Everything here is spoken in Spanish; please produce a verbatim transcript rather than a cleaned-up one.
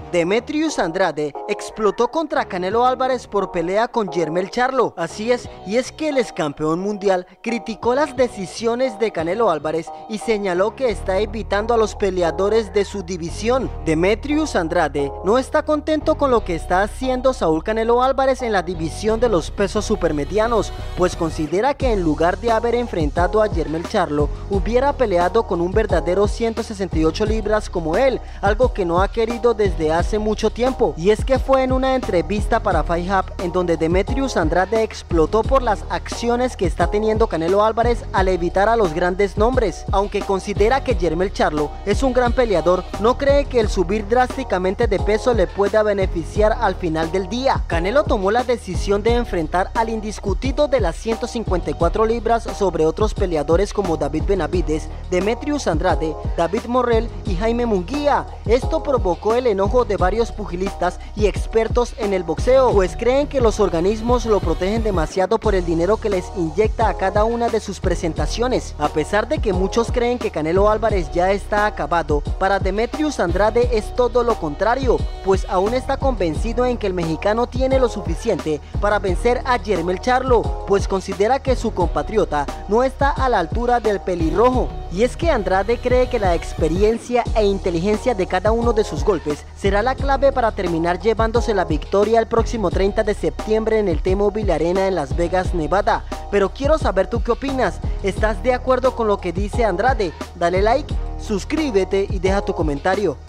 Demetrius Andrade explotó contra Canelo Álvarez por pelea con Jermell Charlo. Así es, y es que el ex campeón mundial criticó las decisiones de Canelo Álvarez y señaló que está evitando a los peleadores de su división. Demetrius Andrade no está contento con lo que está haciendo Saúl Canelo Álvarez en la división de los pesos supermedianos, pues considera que en lugar de haber enfrentado a Jermell Charlo, hubiera peleado con un verdadero ciento sesenta y ocho libras como él, algo que no ha querido desde hace mucho tiempo. Y es que fue en una entrevista para Fight Hub en donde Demetrius Andrade explotó por las acciones que está teniendo Canelo Álvarez al evitar a los grandes nombres. Aunque considera que Jermell Charlo es un gran peleador, no cree que el subir drásticamente de peso le pueda beneficiar al final del día. Canelo tomó la decisión de enfrentar al indiscutido de las ciento cincuenta y cuatro libras sobre otros peleadores como David Benavides, Demetrius Andrade, David Morrell y Jaime Munguía. Esto provocó el enojo de varios pugilistas y expertos en el boxeo, pues creen que los organismos lo protegen demasiado por el dinero que les inyecta a cada una de sus presentaciones. A pesar de que muchos creen que Canelo Álvarez ya está acabado, para Demetrius Andrade es todo lo contrario, pues aún está convencido en que el mexicano tiene lo suficiente para vencer a Jermell Charlo, pues considera que su compatriota no está a la altura del pelirrojo. Y es que Andrade cree que la experiencia e inteligencia de cada uno de sus golpes será la clave para terminar llevándose la victoria el próximo treinta de septiembre en el T-Mobile Arena en Las Vegas, Nevada. Pero quiero saber tú qué opinas. ¿Estás de acuerdo con lo que dice Andrade? Dale like, suscríbete y deja tu comentario.